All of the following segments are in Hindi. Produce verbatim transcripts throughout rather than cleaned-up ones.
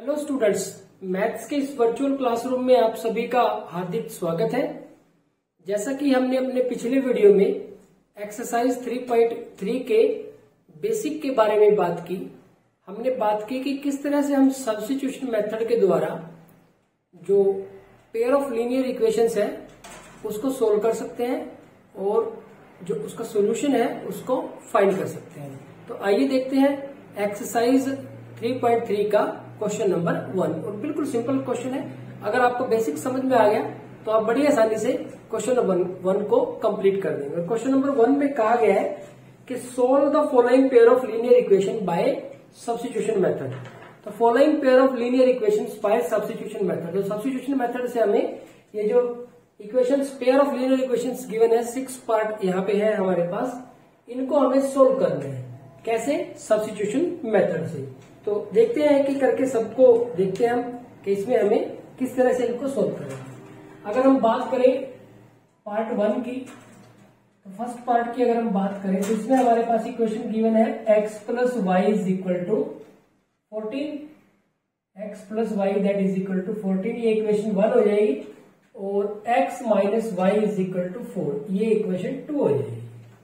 हेलो स्टूडेंट्स, मैथ्स के इस वर्चुअल क्लासरूम में आप सभी का हार्दिक स्वागत है। जैसा कि हमने अपने पिछले वीडियो में एक्सरसाइज थ्री पॉइंट थ्री के बेसिक के बारे में बात की, हमने बात की कि किस तरह से हम सब्स्टिट्यूशन मेथड के द्वारा जो पेयर ऑफ लीनियर इक्वेशंस है उसको सोल्व कर सकते हैं और जो उसका सॉल्यूशन है उसको फाइंड कर सकते हैं। तो आइए देखते हैं एक्सरसाइज थ्री पॉइंट थ्री का क्वेश्चन नंबर वन। और बिल्कुल सिंपल क्वेश्चन है, अगर आपको बेसिक समझ में आ गया तो आप बड़ी आसानी से क्वेश्चन नंबर वन को कंप्लीट कर देंगे। क्वेश्चन नंबर वन में कहा गया है कि solve the following pair of linear equation by substitution method. तो following pair of linear equations by substitution method, जो सब्स्टिट्यूशन मेथड से हमें ये जो equations pair of linear equations given है, सिक्स पार्ट यहाँ पे है हमारे पास, इनको हमें सोल्व करने हैं। कैसे? सब्स्टिट्यूशन मेथड से। तो देखते हैं कि करके सबको देखते हैं हम कि इसमें हमें किस तरह से इनको सोल्व करेंगे। अगर हम बात करें पार्ट वन की, तो फर्स्ट पार्ट की अगर हम बात करें तो इसमें हमारे पास इक्वेशन गिवन है x plus y is equal to fourteen, x plus y that is equal to fourteen, ये इक्वेशन वन हो जाएगी। और x minus y is equal to four, ये इक्वेशन टू हो जाएगी।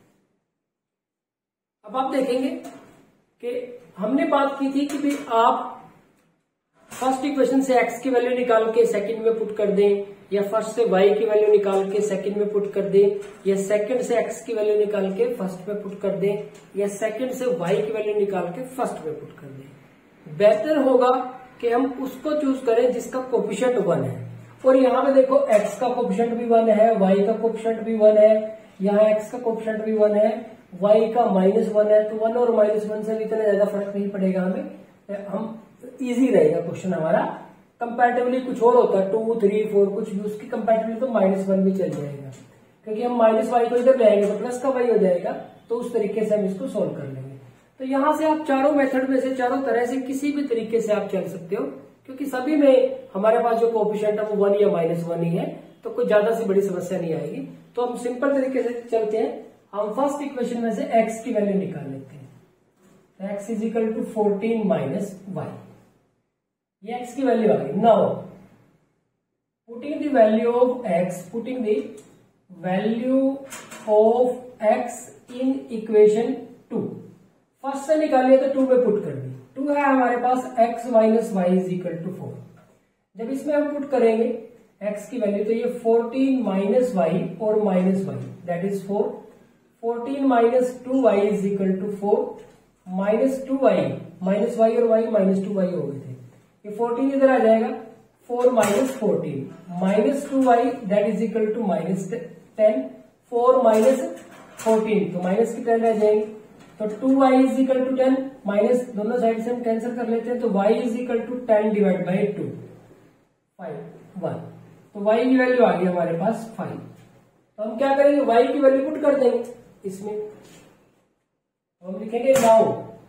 अब आप देखेंगे कि हमने बात की थी कि भाई आप फर्स्ट इक्वेशन से x की वैल्यू निकाल के सेकंड में पुट कर दें, या फर्स्ट से y की वैल्यू निकाल के सेकंड में पुट कर दें, या सेकंड से x की वैल्यू निकाल के फर्स्ट में पुट कर दें, या सेकंड से y की वैल्यू निकाल के फर्स्ट में पुट कर दें। बेहतर होगा कि हम उसको चूज करें जिसका कोफिशिएंट वन है। और यहाँ पे देखो x का कोफिशिएंट भी वन है, y का कोफिशिएंट भी वन है, यहाँ x का कोफिशिएंट भी वन है, y का माइनस वन है। तो वन और माइनस वन से भी इतना ज्यादा फर्क नहीं पड़ेगा हमें, हम इजी रहेगा क्वेश्चन हमारा। कंपैरेटिवली कुछ और होता है टू थ्री फोर कुछ भी, उसकी कंपैरेटिवली तो माइनस वन भी चल जाएगा, क्योंकि हम माइनस वाई को इधर ले आएंगे तो प्लस का वाई हो जाएगा। तो उस तरीके से हम इसको सोल्व कर लेंगे। तो यहाँ से आप चारों मेथड में से, चारों तरह से किसी भी तरीके से आप चल सकते हो, क्योंकि सभी में हमारे पास जो कोएफिशिएंट है वो वन या माइनस वन ही है, तो कोई ज्यादा सी बड़ी समस्या नहीं आएगी। तो हम सिंपल तरीके से चलते हैं। हम फर्स्ट इक्वेशन में से x की वैल्यू निकाल लेते हैं। तो x is equal to fourteen minus y, ये x की वैल्यू आ गई। Now putting the value of x, putting the value of x in equation two, first से निकालिए तो टू में पुट कर दी। टू है हमारे पास x minus y is equal to four. जब इसमें हम पुट करेंगे x की वैल्यू तो ये फोर्टीन माइनस वाई और minus y that is four, fourteen minus two y is equal to four, minus two y, minus y और वाई माइनस टू वाई हो गए थे, ये फोर्टीन इधर आ जाएगा, four minus fourteen, minus two y that is equal to minus ten, four minus fourteen तो माइनस की टेन रह जाएंगे। तो two y is equal to ten, minus दोनों साइड से हम कैंसिल कर लेते हैं, तो y is equal to ten divide by two, five one. तो y की वैल्यू आ गई हमारे पास फाइव। तो हम क्या करेंगे, y की वैल्यू पुट कर देंगे इसमें। तो हम लिखेंगे now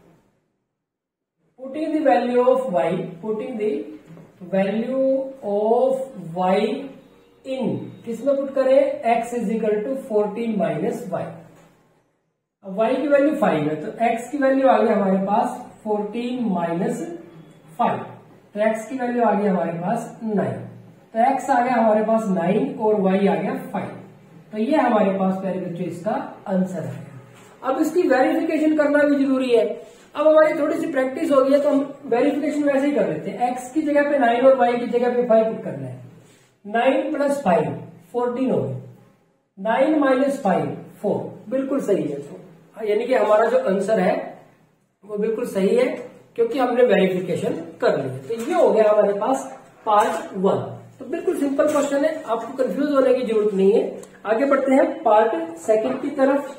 putting the value of y, putting the value of y in, किसमें पुट करें, x is equal to fourteen minus y. अब y की वैल्यू फाइव है तो x की वैल्यू आ गई हमारे पास फोर्टीन माइनस फाइव, तो x की वैल्यू आ गई हमारे पास नाइन। तो x आ गया हमारे पास नाइन और y आ गया फाइव। तो ये हमारे पास प्यारे बच्चों इसका आंसर है। अब इसकी वेरिफिकेशन करना भी जरूरी है। अब हमारी थोड़ी सी प्रैक्टिस हो गई है तो हम वेरिफिकेशन वैसे ही कर लेते हैं। x की जगह पे नाइन और y की जगह पे फाइव पुट करना है। नाइन प्लस फाइव फोर्टीन हो गई, नाइन माइनस फाइव फोर, बिल्कुल सही है। तो यानी कि हमारा जो आंसर है वो बिल्कुल सही है, क्योंकि हमने वेरिफिकेशन कर ली। तो ये हो गया हमारे पास पार्ट वन। तो बिल्कुल सिंपल क्वेश्चन है, आपको कंफ्यूज होने की जरूरत नहीं है। आगे बढ़ते हैं पार्ट सेकंड की तरफ।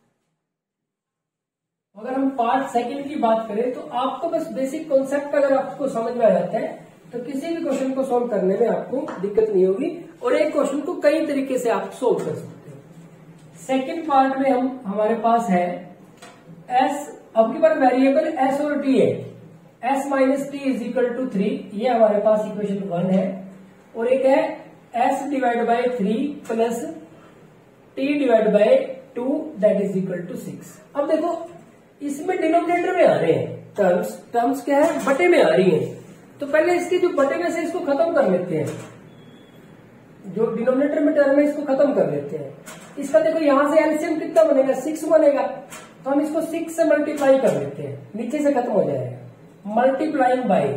अगर हम पार्ट सेकंड की बात करें तो आपको बस बेसिक कॉन्सेप्ट अगर आपको समझ में आ जाता है तो किसी भी क्वेश्चन को सोल्व करने में आपको दिक्कत नहीं होगी, और एक क्वेश्चन को कई तरीके से आप सोल्व कर सकते हैं। सेकेंड पार्ट में हम हमारे पास है s, अब की बार वेरिएबल s और t है, s minus t is equal to three, ये हमारे पास इक्वेशन वन है। और एक है s divide by three plus t divide by two that is equal to six. अब देखो इसमें डिनोमिनेटर में आ रहे हैं टर्म्स, टर्म्स क्या है, बटे में आ रही हैं। तो पहले इसके जो बटे में से इसको खत्म कर लेते हैं, जो डिनोमिनेटर में टर्म है इसको खत्म कर लेते हैं। इसका देखो यहां से एलसीएम कितना बनेगा, सिक्स बनेगा, तो हम इसको सिक्स से मल्टीप्लाई कर लेते हैं, नीचे से खत्म हो जाएगा। Multiplying by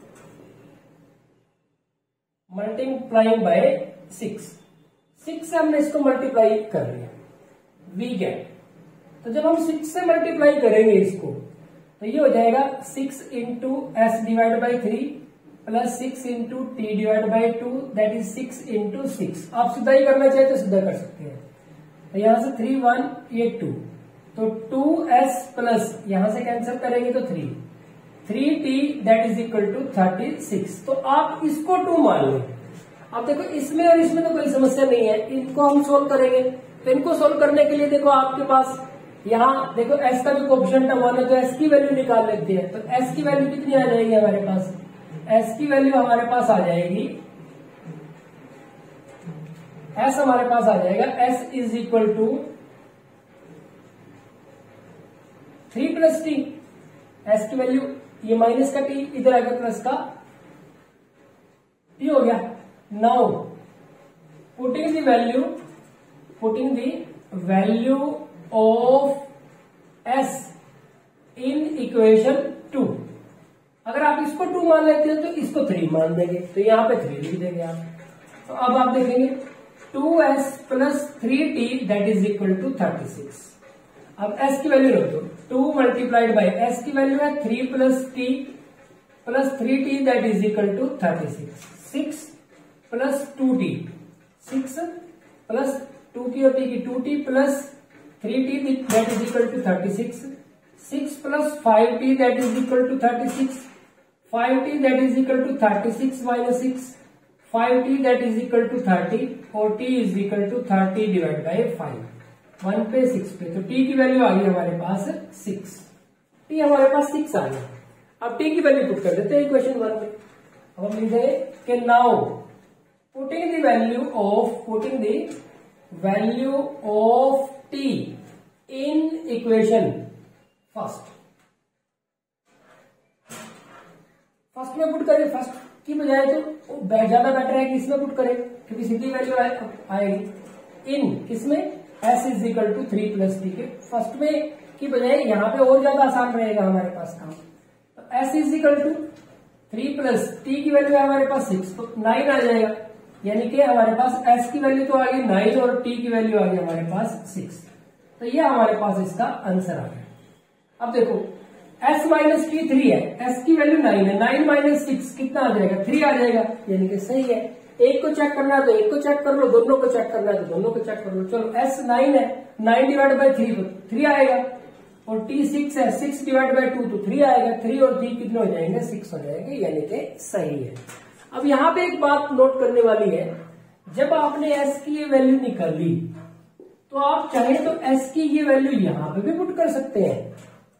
multiplying by six, six से हमने इसको मल्टीप्लाई कर लिया, वी गेट। तो जब हम सिक्स से मल्टीप्लाई करेंगे इसको तो ये हो जाएगा six into s divide by three plus six into t divide by two, that is six into six. आप सीधा ही करना चाहे तो सीधा कर सकते हैं। तो यहां से थ्री वन ये टू, तो टू एस प्लस यहां से कैंसिल करेंगे तो three, three t that is equal to thirty six. तो आप इसको टू मान लें। अब देखो इसमें और इसमें तो कोई समस्या नहीं है, इनको हम सोल्व करेंगे। तो इनको सोल्व करने के लिए देखो आपके पास यहाँ देखो एस का जो कोएफिशिएंट है वन है, तो एस की वैल्यू निकाल लेते हैं। तो एस की वैल्यू कितनी आ जाएगी हमारे पास, एस की वैल्यू हमारे पास आ जाएगी, एस हमारे पास आ जाएगा s is equal to three plus t. S की वैल्यू ये माइनस का टी इधर आ गया, प्लस का टी हो गया। Now putting the value putting the value of s in equation two. अगर आप इसको टू मान लेते हो तो इसको थ्री मान देंगे, तो यहां पे थ्री लिख देंगे आप। तो अब आप देखेंगे two s plus three t that is equal to thirty six. अब एस की वैल्यू रख दो, टू मल्टीप्लाइड बाई एस की वैल्यू है three plus t plus three t that is equal to thirty six. Six plus two t, six plus two की और टी की two t plus three t that is equal to thirty six. Six plus five t that is equal to thirty six. Five t that is equal to thirty six minus six, five t that is equal to thirty, और t is equal to thirty divide by five, one पे सिक्स पे। तो टी की वैल्यू आ गई हमारे पास सिक्स, टी हमारे पास सिक्स आ गया। अब टी की वैल्यू पुट कर देते हैं इक्वेशन वन में। अब हम लिखते हैं कि now putting the value of putting the value of t in equation first. First में पुट करें, फर्स्ट की बजाय तो ज्यादा बेटर है कि इसमें पुट करें, क्योंकि सीधी वैल्यू आएगी। इन किसमें, s is equal to three plus t के फर्स्ट में की बजाय यहाँ पे और ज्यादा आसान रहेगा हमारे पास काम। तो s is equal to three plus t की वैल्यू है हमारे पास सिक्स, तो नाइन आ जाएगा। यानी कि हमारे पास एस की वैल्यू तो आ गई नाइन और टी की वैल्यू आ गई हमारे पास सिक्स। तो ये हमारे पास इसका आंसर आ गया। अब देखो s माइनस टी थ्री है, s की वैल्यू नाइन है, नाइन माइनस सिक्स कितना आ जाएगा, थ्री आ जाएगा। यानी कि सही है। एक को चेक करना है तो एक को चेक कर लो, दोनों को चेक करना है तो दोनों को चेक कर लो। चलो s नाइन है, nine divide by three three आएगा, और t सिक्स है, सिक्स डिवाइड बाई टू तो थ्री आएगा। थ्री और थ्री कितने हो जाएंगे, सिक्स हो जाएंगे, यानी कि सही है। अब यहाँ पे एक बात नोट करने वाली है, जब आपने s की ये वैल्यू निकाली तो आप चाहे तो s की ये वैल्यू यहाँ पे भी पुट कर सकते हैं।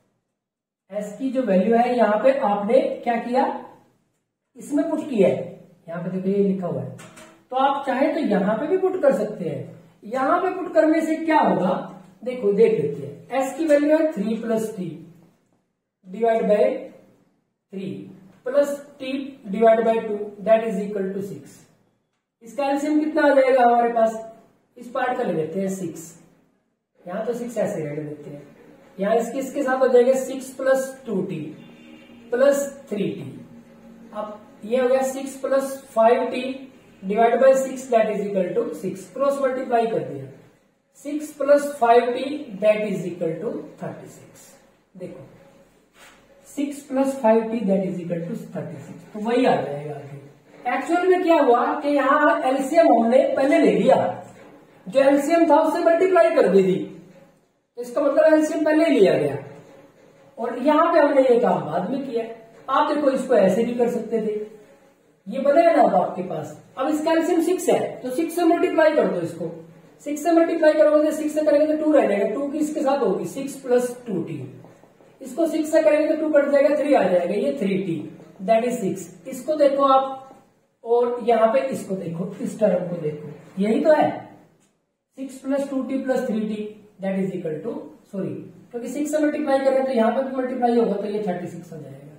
s की जो वैल्यू है यहाँ पे आपने क्या किया, इसमें पुट किया है, यहाँ पे देखो ये लिखा हुआ है। तो आप चाहे तो यहाँ पे भी पुट कर सकते हैं। यहाँ पे पुट करने से क्या होगा, देखो देख लेते हैं। s की वैल्यू है three plus t divide by three plus t divide by two that is equal to six. इसका एलसीएम कितना आ जाएगा हमारे पास, इस पार्ट का ले लेते हैं सिक्स, यहां तो सिक्स ऐसे ले लेते हैं। यहां इसके इसके साथ हो जाएगा six plus two t plus three t. अब ये हो गया six plus five t divide by six that is equal to six, cross multiply कर दिया। Six plus five t that is equal to thirty six. देखो six plus five t that is equal to thirty six, तो वही आ जाएगा आगे। एक्चुअल में क्या हुआ कि यहाँ एलसीएम हमने पहले ले लिया, जो एलसीएम था उससे मल्टीप्लाई कर दी थी, इसका मतलब एलसीएम पहले ही लिया गया, और यहाँ पे हमने ये काम बाद में किया। आप देखो इसको ऐसे भी कर सकते थे, ये बनेगा ना अब आपके पास। अब इसका एलसीएम सिक्स है तो सिक्स से मल्टीप्लाई कर दो, इसको सिक्स से मल्टीप्लाई करोगे, सिक्स से करेंगे तो टू रह जाएगा, टू की इसके साथ होगी सिक्स प्लस टू टी। इसको सिक्स से करेंगे तो टू कट जाएगा, थ्री आ जाएगा, ये three t that is six. इसको देखो आप, और यहाँ पे इसको देखो, इस टर्म को देखो, यही तो है six plus two t plus three t that is equal to, sorry क्योंकि सिक्स से मल्टीप्लाई कर रहे हैं तो यहाँ पे भी मल्टीप्लाई होगा, तो ये थर्टी सिक्स हो जाएगा।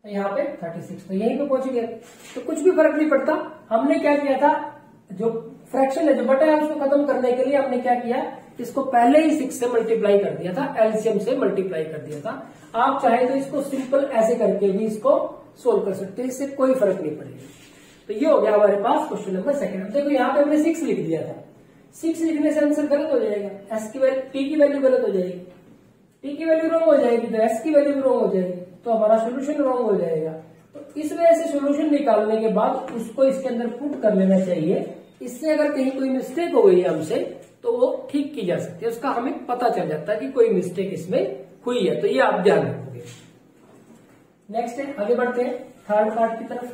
तो यहाँ पे थर्टी सिक्स, तो यहीं पे पहुंच गए। तो कुछ भी फर्क नहीं पड़ता। हमने क्या किया था, जो फ्रैक्शन है, जो बटा है, उसको खत्म करने के लिए हमने क्या किया, इसको पहले ही सिक्स से मल्टीप्लाई कर दिया था, एलसीएम से मल्टीप्लाई कर दिया था। आप चाहे तो इसको सिंपल ऐसे करके भी इसको सोल्व कर सकते हैं, इससे कोई फर्क नहीं पड़ेगा। तो ये हो गया हमारे पास क्वेश्चन नंबर सेकंड। देखो यहाँ पे हमने सिक्स लिख दिया था, सिक्स लिखने से आंसर गलत हो जाएगा, एस की वैल्यू, टी की वैल्यू गलत हो जाएगी, टी की वैल्यू रॉन्ग हो जाएगी, तो एस की वैल्यू भी रॉन्ग हो जाएगी, तो हमारा सोल्यूशन रॉन्ग हो जाएगा। तो इस वजह से सोल्यूशन निकालने के बाद उसको इसके अंदर पुट कर लेना चाहिए। इससे अगर कहीं कोई मिस्टेक हो गई है हमसे तो वो ठीक की जा सकती है, उसका हमें पता चल जाता है कि कोई मिस्टेक इसमें हुई है। तो ये आप ध्यान रखोगे। नेक्स्ट है, आगे बढ़ते हैं थर्ड पार्ट की तरफ।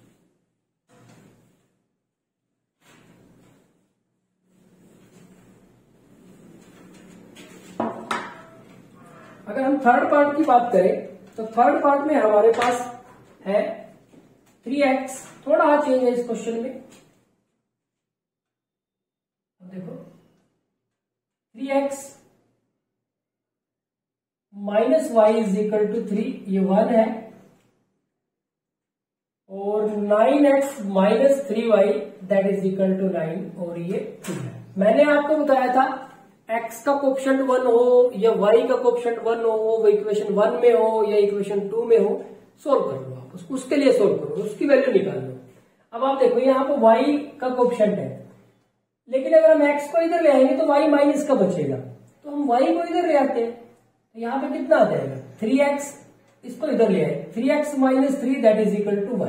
अगर हम थर्ड पार्ट की बात करें तो थर्ड पार्ट में हमारे पास है थ्री एक्स। थोड़ा चेंज है इस क्वेश्चन में, देखो three x minus y is equal to three, ये वन है, और nine x minus three y that is equal to nine, और ये टू है। मैंने आपको बताया था x का कोएफिशिएंट वन हो या y का कोएफिशिएंट वन हो, वो इक्वेशन वन में हो या इक्वेशन टू में हो, सोल्व कर लो आप, उस, उसके लिए सोल्व करो, उसकी वैल्यू निकाल लो। अब आप देखो यहाँ पे y का कोएफिशिएंट है, लेकिन अगर हम x को इधर ले आएंगे तो y माइनस का बचेगा, तो हम y को इधर ले आते हैं, तो यहाँ पे कितना आ जाएगा, थ्री एक्स, इसको इधर ले आए, three x minus three that is equal to y.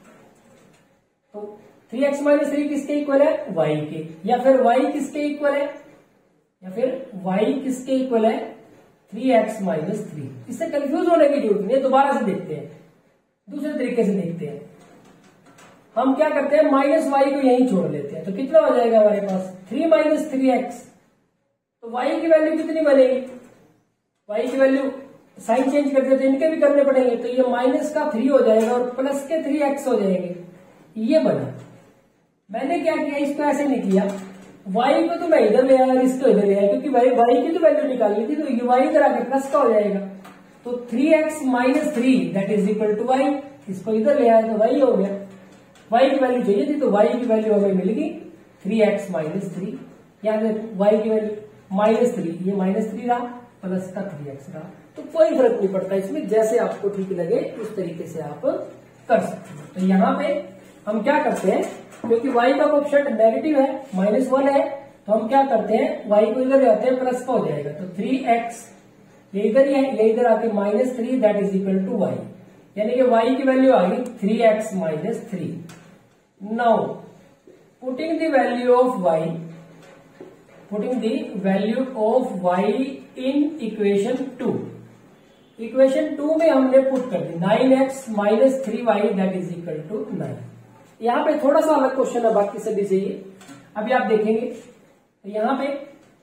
तो थ्री एक्स माइनस थ्री किसके इक्वल है, y के, या फिर y किसके इक्वल है, या फिर y किसके इक्वल है, थ्री एक्स माइनस थ्री। इससे कंफ्यूज होने की जरूरत नहीं है, दोबारा से देखते हैं, दूसरे तरीके से देखते हैं। हम क्या करते हैं, माइनस वाई को यहीं छोड़ लेते हैं, तो कितना हो जाएगा हमारे पास, थ्री माइनस थ्री एक्स। तो y की वैल्यू कितनी बनेगी, y की वैल्यू साइन चेंज करते तो इनके भी करने पड़ेंगे, तो ये माइनस का थ्री हो जाएगा और प्लस के थ्री एक्स हो जाएंगे, ये बना। मैंने क्या किया, इसको ऐसे नहीं किया, y को तो मैं इधर ले आया और इसको इधर ले आया, क्योंकि भाई y की तो वैल्यू निकालनी थी, तो ये y इधर आके प्लस का हो जाएगा, तो three x minus three that is equal to y, इसको इधर ले आया तो y हो गया। y की वैल्यू चाहिए थी, तो y की वैल्यू हमें मिल गई थ्री एक्स माइनस थ्री, याद है y की वैल्यू माइनस थ्री, ये माइनस थ्री रहा, प्लस का थ्री एक्स रहा, तो कोई फर्क नहीं पड़ता इसमें, जैसे आपको ठीक लगे उस तरीके से आप कर सकते हैं। तो यहाँ पे हम क्या करते हैं, क्योंकि y का कोएफिशिएंट नेगेटिव है, माइनस वन है, तो हम क्या करते हैं, y को इधर ले आते हैं, प्लस का हो जाएगा, तो थ्री एक्स ये इधर ही है, ये इधर आके minus three that is equal to y, यानी कि y की वैल्यू आ गई three x minus three. Now putting the value of y, putting the value of y in equation two, equation two में हमने पुट कर दी nine x minus three y that is equal to nine. यहाँ पे थोड़ा सा अलग क्वेश्चन है बाकी सभी से, ये अभी आप देखेंगे। तो यहाँ पे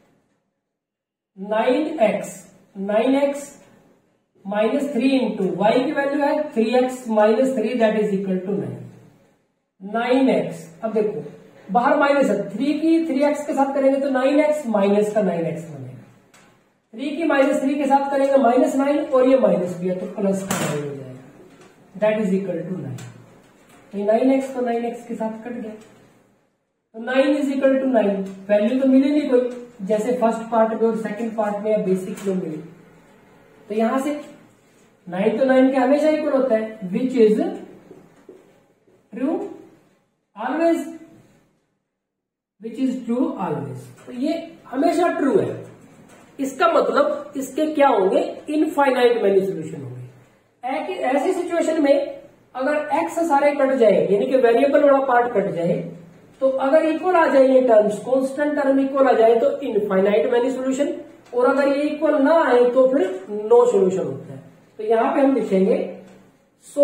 nine x nine x minus three into y की वैल्यू है three x minus three that is equal to nine, nine x. अब देखो बाहर माइनस है, थ्री की थ्री एक्स के साथ करेंगे तो नाइन एक्स माइनस का नाइन एक्स बनेगा, थ्री की माइनस थ्री के साथ करेंगे माइनस नाइन, और ये माइनस भी है तो प्लस का नाइन हो जाएगा that is equal to nine. तो नाइन एक्स तो नाइन एक्स के साथ कट गया, तो nine is equal to nine, value तो मिली नहीं कोई, जैसे फर्स्ट पार्ट में और सेकंड पार्ट में या बेसिक में मिली। तो यहां से नाइन तो नाइन के हमेशा इक्वल होता है, which is true always, which is true always, तो ये हमेशा ट्रू है। इसका मतलब इसके क्या होंगे, इनफाइनाइट मैनी सोल्यूशन होंगे। ऐसी सिचुएशन में अगर एक्स सारे कट जाए, यानी कि वेरिएबल वाला पार्ट कट जाए, तो अगर इक्वल आ जाए ये टर्म्स, कांस्टेंट टर्म इक्वल आ जाए तो इनफाइनाइट मैनी सोल्यूशन, और अगर ये इक्वल ना आए तो फिर नो सोल्यूशन होता है। तो यहां पे हम लिखेंगे so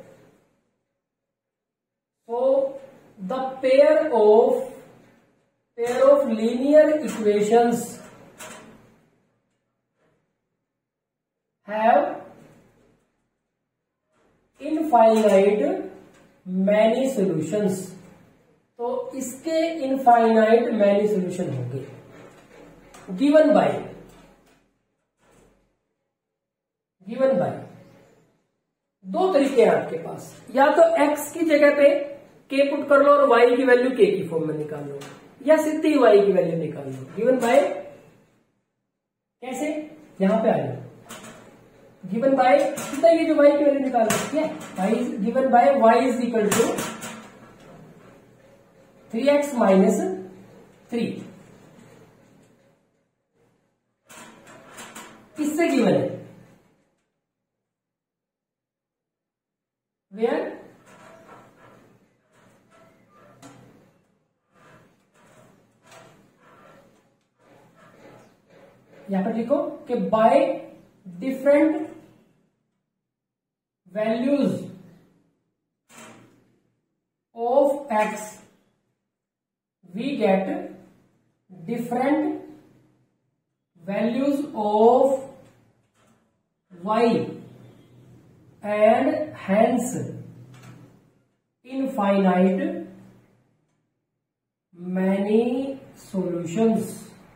so the pair of pair of linear equations have infinite many solutions, तो इसके इनफाइनाइट मैनी सॉल्यूशन होंगे गिवन बाय गिवन बाय दो तरीके हैं आपके पास, या तो x की जगह पे k पुट कर लो और y की वैल्यू k की फॉर्म में निकाल लो, या सीधी y की वैल्यू निकाल लो। गिवन बाय कैसे, यहां पे आ जाओ, गिवन बाय सीधा ये जो y की वैल्यू निकाल सकती है, y given by y is equal to three x minus three, किससे गिवन है, वेयर यहां पर लिखो कि by different values of x we get different values of y and hence infinite many solutions.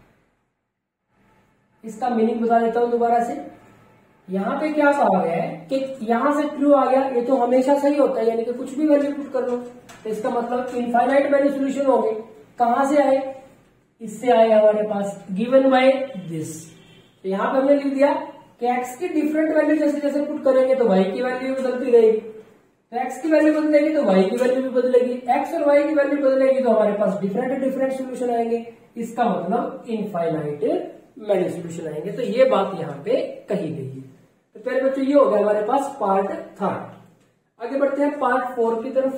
इसका मीनिंग बता देता हूं दोबारा से। यहां पे क्या कहा गया है कि यहां से ट्रू आ गया, ये तो हमेशा सही होता है, यानी कि कुछ भी वैल्यू पुट कर लो तो इसका मतलब इनफाइनाइट मैनी सॉल्यूशन हो गए। कहां से आए, इससे आए हमारे पास गिवन बाय दिस। तो यहां पे हमने लिख दिया कि x की डिफरेंट वैल्यू जैसे जैसे पुट करेंगे तो y की वैल्यू भी बदलती रहेगी, तो x की वैल्यू बदलेगी तो y की वैल्यू भी बदलेगी, x और y की वैल्यू बदलेगी तो हमारे पास डिफरेंट डिफरेंट सॉल्यूशन आएंगे। इसका मतलब इनफाइनाइट मैनी सॉल्यूशन आएंगे। तो ये बात यहां पे कही गई है। तो पहले बच्चों ये हो गया हमारे पास पार्ट थर्ड। आगे बढ़ते हैं पार्ट फोर की तरफ।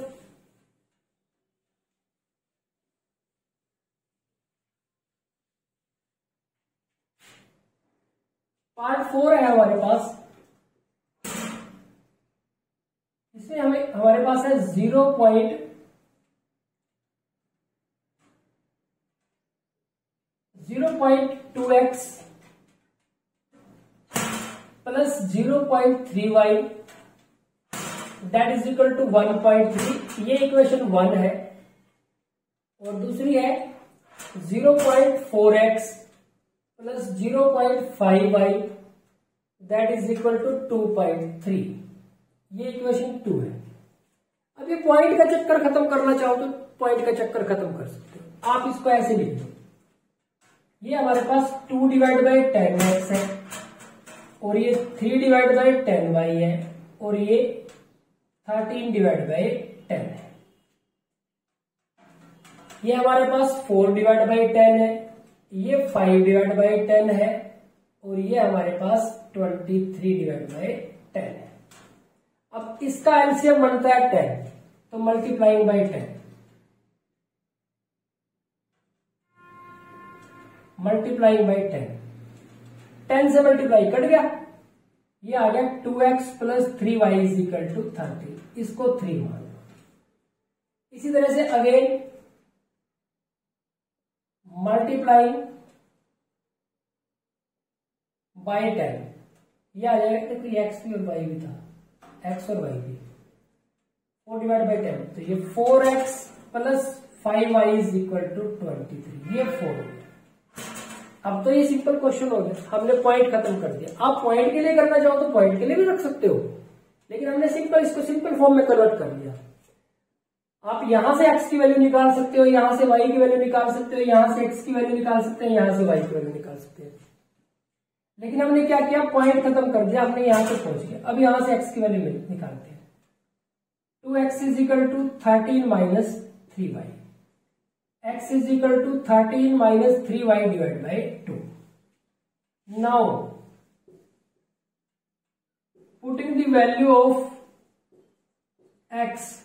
पार्ट फोर है हमारे पास, इसमें हमें हमारे पास है zero point zero point two x plus zero point three y that is equal to one point three, ये इक्वेशन वन है। और दूसरी है zero point four x plus zero point five y that is equal to two point three, ये इक्वेशन टू है। अब ये पॉइंट का चक्कर खत्म करना चाहो तो पॉइंट का चक्कर खत्म कर सकते हो। आप इसको ऐसे लिख दो, ये हमारे पास two divide by ten x है और ये three divide by ten y है और ये थर्टीन डिवाइड बाई टेन है। ये हमारे पास फोर डिवाइड बाई टेन है, ये फाइव डिवाइड बाई टेन है और ये हमारे पास twenty three divide by ten है। अब इसका एलसीएम बनता है टेन, तो multiplying by ten, multiplying by ten, ten से मल्टीप्लाई कट गया, ये आ गया two x plus three y is equal to thirty, इसको थ्री मान लो। इसी तरह से अगेन मल्टीप्लाइंग बाई टेन, ये आ जाएगा क्योंकि एक्स भी और वाई भी था, एक्स और वाई भी, फोर डिवाइड बाई टेन, तो ये four x plus five y is equal to twenty three, ये फोर। अब तो ये सिंपल क्वेश्चन हो गया, हमने पॉइंट खत्म कर दिया। आप पॉइंट के लिए करना चाहो तो पॉइंट के लिए भी रख सकते हो, लेकिन हमने सिंपल इसको सिंपल फॉर्म में कन्वर्ट कर दिया। आप यहां से x की वैल्यू निकाल सकते हो, यहां से y की वैल्यू निकाल सकते हो, यहां से x की वैल्यू निकाल सकते हैं, यहां से y की वैल्यू निकाल सकते हैं। लेकिन हमने क्या किया, पॉइंट खत्म कर दिया, हमने यहां से पहुंच गया। अब यहां से x की वैल्यू निकालते हैं। Two x is equal to thirteen minus three y, x is equal to thirteen minus three y divided by two. Now, putting the value of x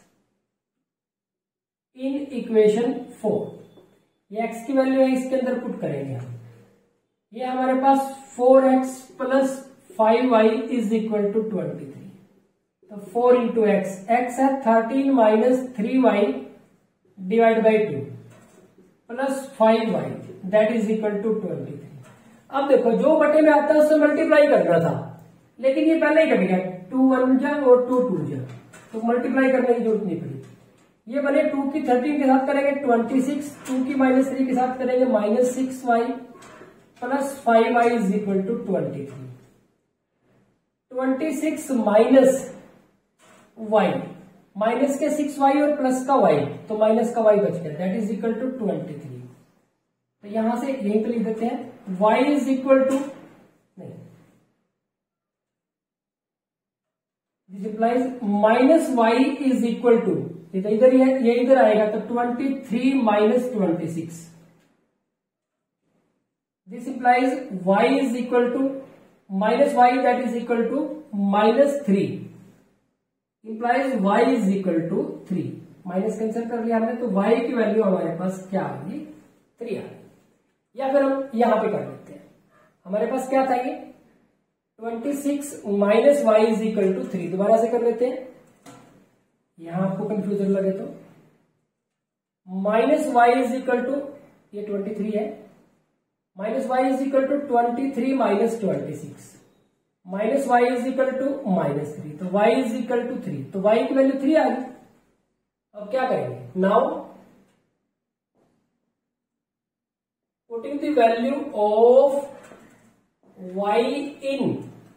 in equation four, ये x की वैल्यू है, इसके अंदर पुट करेंगे हम। ये हमारे पास four x plus five y is equal to twenty three, तो फोर इंटू एक्स, एक्स है thirteen minus three y divide by two plus five y that is equal to twenty three. अब देखो जो बटे में आता है उससे मल्टीप्लाई करना था, लेकिन ये पहले ही कट गया, टू वन जा और टू टू जा, तो मल्टीप्लाई करने की जरूरत नहीं पड़ी। ये बने टू की थर्टीन के साथ करेंगे ट्वेंटी सिक्स, टू की माइनस थ्री के साथ करेंगे minus six y plus five y is equal to twenty three. Twenty six minus y, minus के सिक्स वाई और प्लस का वाई, तो माइनस का वाई बच गया, that is equal to twenty three. तो यहां से यहीं पे लिख देते हैं वाई इज इक्वल टू, नहीं, this implies minus y is equal to, ये तो इधर ही है, ये इधर आएगा, तो twenty three minus twenty six. This implies y is equal to minus y, that is equal to minus three, implies y is equal to three. Minus cancel कर लिया हमने, तो y की वैल्यू हमारे पास क्या आ गई, थ्री आ गई। या फिर हम यहां पे कर लेते हैं, हमारे पास क्या था ये twenty six minus y is equal to three. दोबारा से कर लेते हैं, यहां आपको कंफ्यूजन लगे तो minus y is equal to, ये ट्वेंटी थ्री है, minus y is equal to twenty three minus twenty six, minus y is equal to minus three, तो y is equal to three, तो y की वैल्यू थ्री आ गई। अब क्या करेंगे, now putting the value of y in,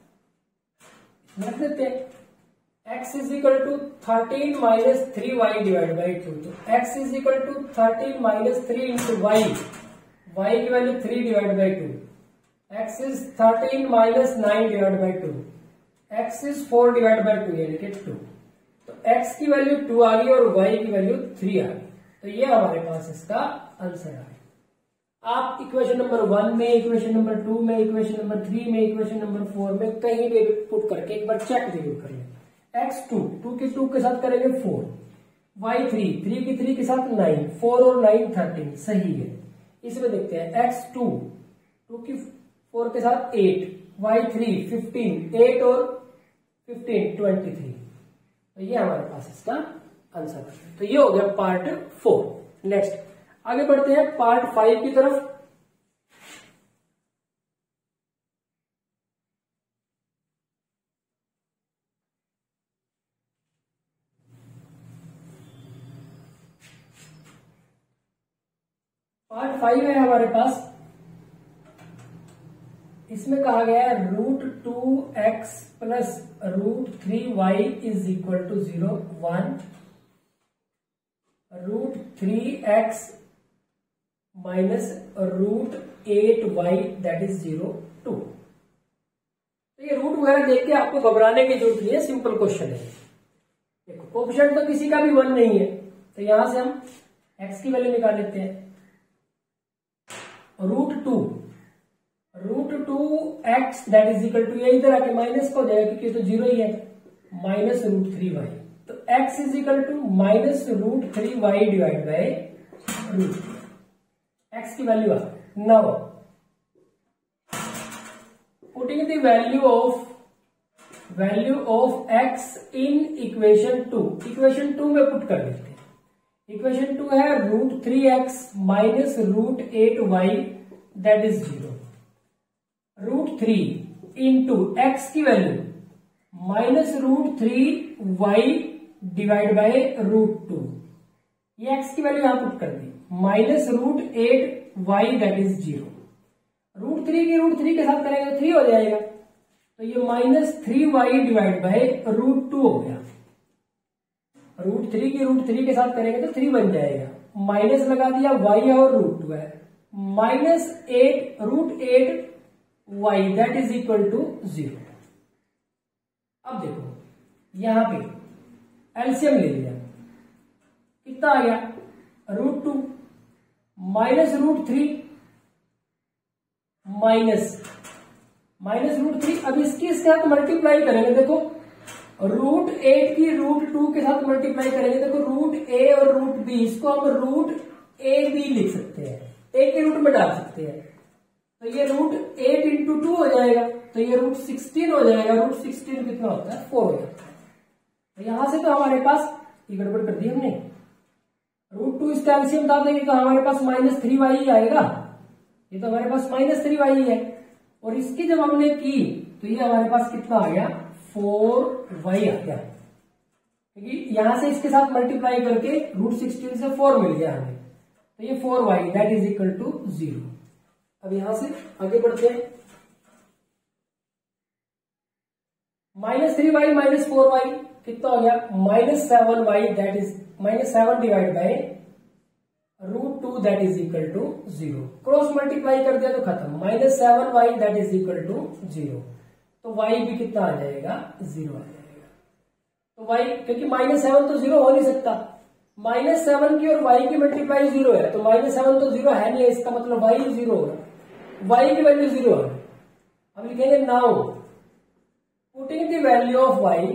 रख देते हैं x is equal to thirteen minus three y divide by two, तो x is equal to thirteen minus three into y, y की value three divide by two, x is thirteen minus nine divided by two, x is four divided by two, यानी कि टू। तो x की वैल्यू टू आ गई और y की वैल्यू थ्री आ गई, तो ये हमारे पास इसका आंसर आ गया। आप इक्वेशन नंबर वन में, इक्वेशन नंबर टू में, इक्वेशन नंबर थ्री में, इक्वेशन नंबर फोर में कहीं भी पुट करके एक बार चेक जरूर कर लें। x टू, टू की टू के साथ करेंगे फोर, y थ्री, थ्री की थ्री के साथ नाइन, फोर और नाइन थर्टीन, सही है। इसमें देखते हैं x टू, टू की फोर के साथ eight, y three fifteen, eight और फिफ्टीन ट्वेंटी थ्री, तो ये हमारे पास इसका आंसर है। तो ये हो गया पार्ट फोर। नेक्स्ट आगे बढ़ते हैं पार्ट फाइव की तरफ। पार्ट फाइव है हमारे पास, इसमें कहा गया है root two x plus root three y is equal to zero, one, root three x minus root eight y that is zero two. तो ये रूट वगैरह देख के आपको घबराने की जरूरत नहीं है, सिंपल क्वेश्चन है। देखो कोएफिशिएंट तो किसी का भी वन नहीं है, तो यहां से हम एक्स की वैल्यू निकाल लेते हैं, root two, root two x that is equal to, ये इधर आके माइनस का हो जाएगा क्योंकि तो जीरो ही है, माइनस रूट थ्री वाई, तो x is equal to minus root three y divide by root, x की वैल्यू आ। Now putting the value of value of x in equation two, equation two में पुट कर देते हैं। इक्वेशन टू है root three x minus root eight y that is zero, root three into x की value minus root three y divide by root two, ये एक्स की वैल्यू यहां पुट कर दी, minus root eight y that is zero, root three की रूट थ्री के साथ करेंगे तो थ्री हो जाएगा, तो ये minus three y divide by root two हो गया, रूट थ्री की रूट थ्री के साथ करेंगे तो थ्री बन जाएगा, माइनस लगा दिया, वाई और रूट टू है, minus eight root eight y that is equal to zero. अब देखो यहां पे एलसीएम ले लिया, कितना आ गया, root two minus root three minus minus root three, अब इसकी इसके साथ मल्टीप्लाई करेंगे, देखो रूट एट की रूट टू के साथ मल्टीप्लाई करेंगे, देखो रूट ए और रूट बी, इसको हम रूट ए बी लिख सकते हैं, ए के रूट में डाल सकते हैं, तो ये रूट एट इंटू टू हो जाएगा, तो ये रूट सिक्सटीन हो जाएगा, रूट सिक्सटीन कितना होता है, फोर हो जाता है। तो यहां से तो हमारे पास ये गड़बड़ कर दी हमने, रूट टू इसका एलसीएम डाल देंगे तो हमारे पास माइनस थ्री वाई ही आएगा, ये तो हमारे पास माइनस थ्री वाई है, और इसकी जब हमने की तो ये हमारे पास कितना आ गया, फोर वाई आ गया, क्योंकि यहां से इसके साथ मल्टीप्लाई करके रूट सिक्सटीन से फोर मिल गया हमें, तो ये four y that is equal to zero. अब यहां से आगे बढ़ते हैं, minus three y minus four y, कितना हो गया minus seven y that is minus seven divide by root two that is equal to zero. Cross multiply कर दिया तो खत्म, minus seven y that is equal to zero. तो वाई भी कितना आ जाएगा जीरो आ जाएगा। तो वाई क्योंकि माइनस सेवन तो जीरो हो नहीं सकता, माइनस सेवन की और वाई की मल्टीप्लाई जीरो है, तो माइनस सेवन तो जीरो है नहीं, इसका मतलब वाई जीरो होगा, वाई की वैल्यू जीरो है। अब लिखेंगे now putting the value of y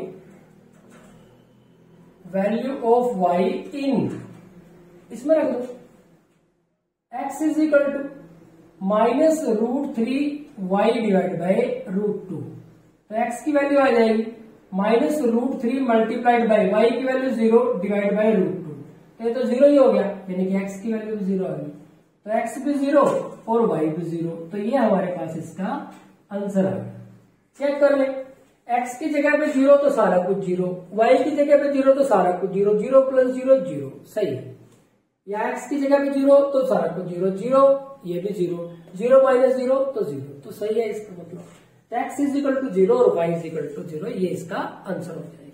value of y in, इसमें रख दो x is equal to minus root three y divide by root two. तो एक्स की वैल्यू आ जाएगी minus root three multiplied by y की value zero divide by root two. तो ये तो जीरो ही हो गया, यानी कि एक्स की वैल्यू भी जीरो आ गई। तो एक्स भी जीरो और वाई भी जीरो, तो ये हमारे पास इसका आंसर आ गया। चेक कर ले, एक्स की जगह पे जीरो तो सारा कुछ जीरो, वाई की जगह पे जीरो तो सारा कुछ zero, zero plus zero zero, सही है। या एक्स की जगह पे जीरो तो सारा कुछ जीरो, जीरो ये भी जीरो, जीरो माइनस जीरो तो जीरो, तो सही है इसका मतलब। X is equal to zero और y is equal to zero, ये इसका आंसर हो जाएगा।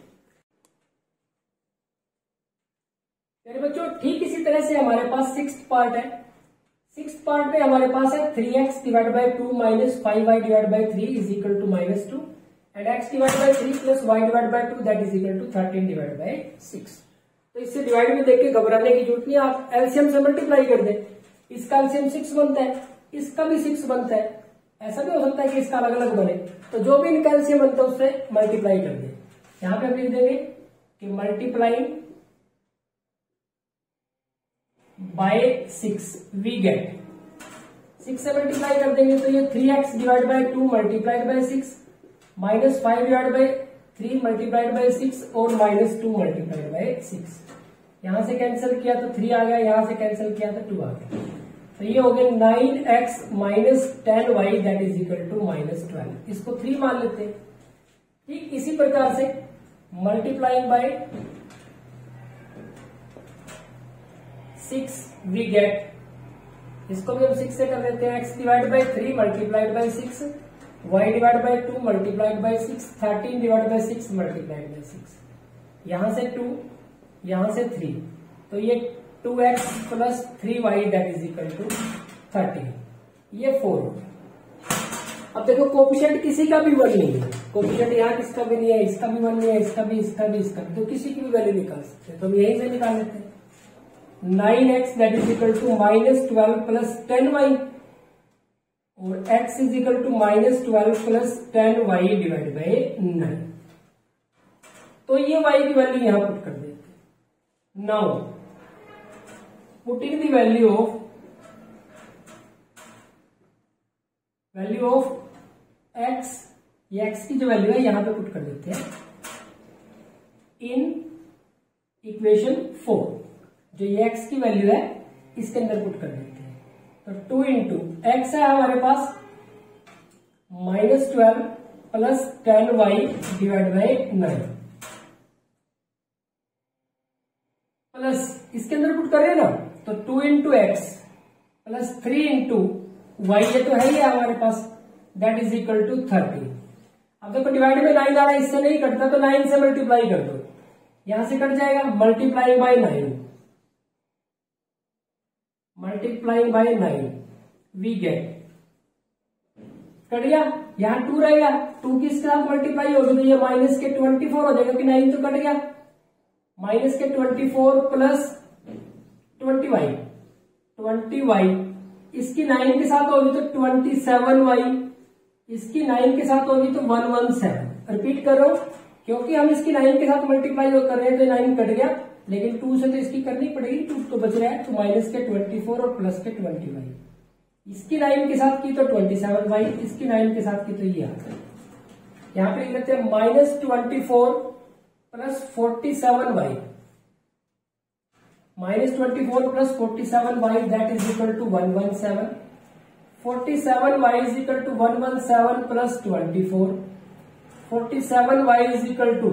मेरे बच्चों ठीक इसी तरह से हमारे पास सिक्स पार्ट है। सिक्स पार्ट में हमारे पास है three x divide by two minus five y divide by three is equal to minus two and x divide by three plus y divide by two that is equal to thirteen divide by six. तो इससे डिवाइड में देख के घबराने की जरूरत नहीं, आप एलसीएम से मल्टीप्लाई कर दें। इसका एलसीएम सिक्स बनता है, इसका भी सिक्स बनता है, ऐसा भी हो सकता है कि इसका अलग अलग बने, तो जो भी इनका एलसीएम बनता है उससे मल्टीप्लाई कर दें। यहां पे हम लिख देंगे कि multiplying by six we get, six से मल्टीप्लाई कर देंगे तो ये three x divide by two multiplied by six minus five divide by three multiplied by six और minus two multiplied by six. यहां से कैंसिल किया तो थ्री आ गया, यहां से कैंसिल किया तो टू आ गया। तो ये हो गया nine x minus ten y that is equal to minus twelve. इसको थ्री मान लेते हैं। ठीक इसी प्रकार से multiplying by six we get, इसको भी हम सिक्स से कर देते हैं। X divide by three multiplied by six y divide by two multiplied by six thirteen divide by six multiplied by six. यहां से टू यहां से थ्री, तो ये two x plus three y that is equal to thirteen, ये फोर। अब देखो कोफिशिएंट किसी का भी वन नहीं है, कोफिशिएंट यहाँ किसका भी नहीं है, इसका भी वन नहीं है, इसका भी इसका भी इसका भी, तो किसी की भी वैल्यू निकाल सकते हैं। तो हम यहीं से निकाल लेते हैं nine x that is equal to minus twelve plus ten y और x is equal to minus twelve plus ten y divide by nine. तो ये y की वैल्यू यहां पुट कर देते हैं। Now putting the value of value of x, ये x की जो वैल्यू है यहां पे पुट कर देते हैं इन इक्वेशन फोर। जो ये x की वैल्यू है इसके अंदर पुट कर देते हैं। तो टू इंटू एक्स है हमारे पास minus twelve plus ten y divide by nine plus इसके अंदर पुट करें ना, तो two into x plus three into y, ये तो है ही है हमारे पास, that is equal to thirty. अब देखो डिवाइड में नाइन आ रहा है, इससे नहीं कटता, तो नाइन से मल्टीप्लाई कर दो, यहां से कट जाएगा। Multiply by nine multiplying by nine we get, cut गया, यहां टू रहेगा, टू किसके साथ मल्टीप्लाई होगी तो ये माइनस के ट्वेंटी फोर हो जाएगा, कि नाइन तो कट गया, माइनस के twenty four plus twenty y twenty y इसकी नाइन के साथ होगी तो ट्वेंटी सेवन वाई, इसकी नाइन के साथ होगी तो वन वन सेवन। रिपीट कर रहा हूं क्योंकि हम इसकी नाइन के साथ मल्टीप्लाई कर रहे हैं तो नाइन कट गया, लेकिन टू से तो इसकी करनी पड़ेगी, टू तो बच रहा है, तो माइनस के ट्वेंटी फोर और प्लस के ट्वेंटी वाई। इसकी नाइन के साथ की तो ट्वेंटी सेवन वाई, इसकी नाइन के साथ की तो ये आता है। यहां पे लिख लेते हैं minus twenty four plus forty seven y, minus twenty four plus forty seven y that is equal to one one seven. Forty seven y is equal to one one seven plus twenty four, forty seven y is equal to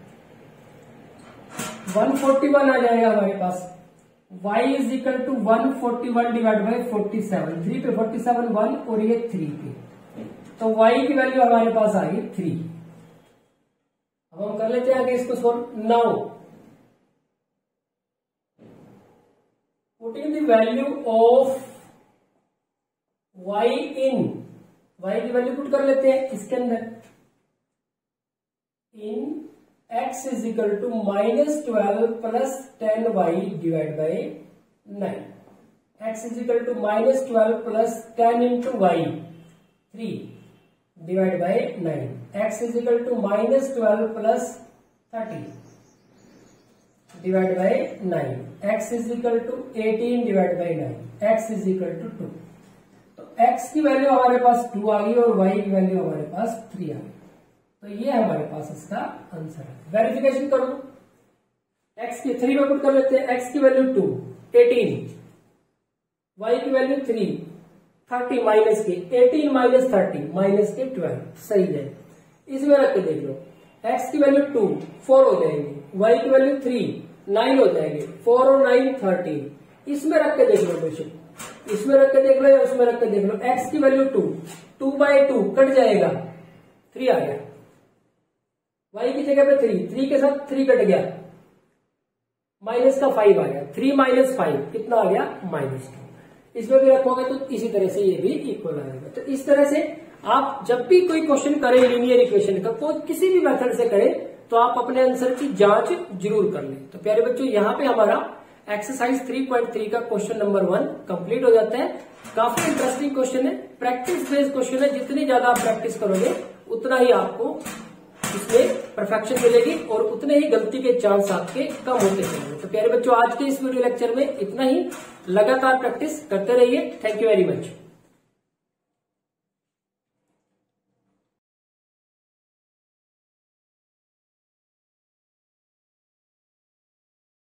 one forty one आ जाएगा हमारे पास। y is equal to one forty one divide by forty seven, three पे फोर्टी सेवन वन और ये थ्री पे, तो y की वैल्यू हमारे पास आ गई थ्री। अब हम कर लेते हैं आगे इसको solve. Now putting the value of y in, y की वैल्यू पुट कर लेते हैं इसके अंदर, in x is equal to minus twelve plus ten y divide by nine. x is equal to minus twelve plus ten into y three divide by nine. x is equal to minus twelve plus thirty divide by nine. x is equal to eighteen divide by nine. x is equal to two. तो x की वैल्यू हमारे पास टू आ गई और y की वैल्यू हमारे पास थ्री आ गई। तो ये हमारे पास इसका आंसर है। वेरिफिकेशन करो, x की थ्री में पुट कर लेते हैं, x की वैल्यू टू, एटीन, y की वैल्यू थ्री, थर्टी माइनस के, एटीन माइनस थर्टी माइनस के ट्वेल्व, सही है। इसमें रख के देख लो, x की वैल्यू टू, फोर हो जाएंगे, y की वैल्यू थ्री, नाइन हो जाएंगे, फोर और नाइन थर्टीन। इसमें रख के देख लो बेशक, इसमें रख के देख लो या उसमें रख के देख लो। x की value two, two by two cut जाएगा, थ्री आ गया, y की जगह पे थ्री, थ्री के साथ थ्री कट गया, माइनस का फाइव आ गया, थ्री माइनस फाइव कितना आ गया, माइनस टू। इसमें भी रखोगे तो इसी तरह से ये भी इक्वल आएगा। तो इस तरह से आप जब भी कोई क्वेश्चन करें लीनियर इक्वेशन का, तो किसी भी मेथड से करें तो आप अपने आंसर की जांच जरूर कर लें। तो प्यारे बच्चों, यहाँ पे हमारा एक्सरसाइज थ्री पॉइंट थ्री का क्वेश्चन नंबर वन कंप्लीट हो जाता है। काफी इंटरेस्टिंग क्वेश्चन है, प्रैक्टिस बेस्ड क्वेश्चन है। जितनी ज्यादा आप प्रैक्टिस करोगे उतना ही आपको इसमें परफेक्शन मिलेगी और उतने ही गलती के चांस आपके कम होते चलेंगे। तो प्यारे बच्चों, आज के इस वीडियो लेक्चर में इतना ही। लगातार प्रैक्टिस करते रहिए। Thank you very much.